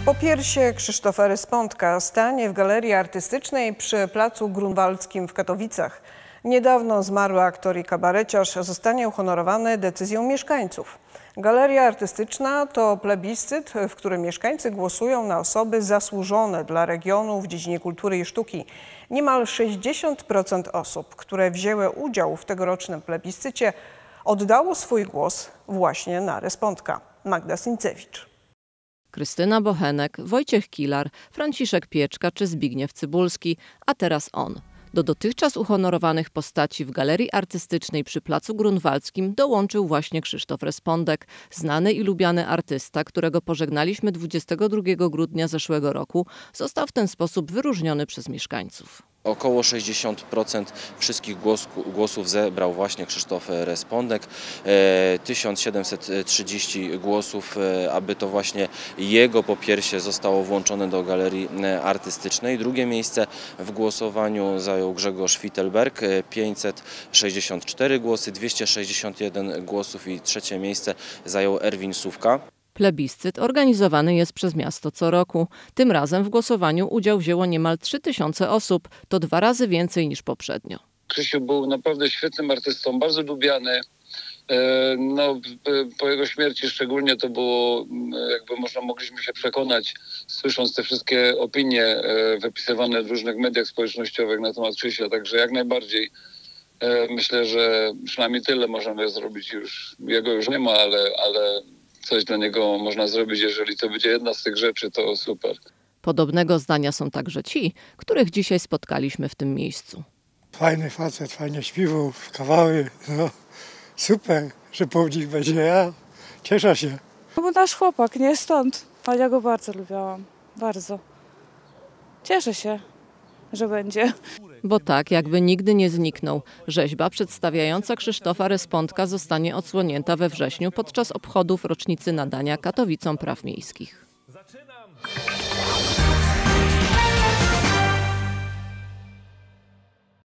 Popiersie Krzysztofa Respondka stanie w Galerii Artystycznej przy Placu Grunwaldzkim w Katowicach. Niedawno zmarły aktor i kabareciarz zostanie uhonorowany decyzją mieszkańców. Galeria Artystyczna to plebiscyt, w którym mieszkańcy głosują na osoby zasłużone dla regionu w dziedzinie kultury i sztuki. Niemal 60% osób, które wzięły udział w tegorocznym plebiscycie, oddało swój głos właśnie na Respondka. Magda Sincewicz. Krystyna Bochenek, Wojciech Kilar, Franciszek Pieczka czy Zbigniew Cybulski, a teraz on. Do dotychczas uhonorowanych postaci w Galerii Artystycznej przy Placu Grunwaldzkim dołączył właśnie Krzysztof Respondek, znany i lubiany artysta, którego pożegnaliśmy 22 grudnia zeszłego roku, został w ten sposób wyróżniony przez mieszkańców. Około 60% wszystkich głosów zebrał właśnie Krzysztof Respondek. 1730 głosów, aby to właśnie jego popiersie zostało włączone do Galerii Artystycznej. Drugie miejsce w głosowaniu zajął Grzegorz Wittelberg, 564 głosy, 261 głosów i trzecie miejsce zajął Erwin Sówka. Plebiscyt organizowany jest przez miasto co roku. Tym razem w głosowaniu udział wzięło niemal 3000 osób. To 2 razy więcej niż poprzednio. Krzysiu był naprawdę świetnym artystą, bardzo lubiany. Po jego śmierci szczególnie to było, mogliśmy się przekonać, słysząc te wszystkie opinie wypisywane w różnych mediach społecznościowych na temat Krzysia. Także jak najbardziej myślę, że przynajmniej tyle możemy zrobić już. Jego już nie ma, ale coś dla niego można zrobić. Jeżeli to będzie jedna z tych rzeczy, to super. Podobnego zdania są także ci, których dzisiaj spotkaliśmy w tym miejscu. Fajny facet, fajnie śpiewał, kawały, no super, że po nich będzie, ja cieszę się. To był nasz chłopak, nie stąd, ale ja go bardzo lubiłam, bardzo. Cieszę się, że będzie. Bo tak jakby nigdy nie zniknął. Rzeźba przedstawiająca Krzysztofa Respondka zostanie odsłonięta we wrześniu podczas obchodów rocznicy nadania Katowicom praw miejskich.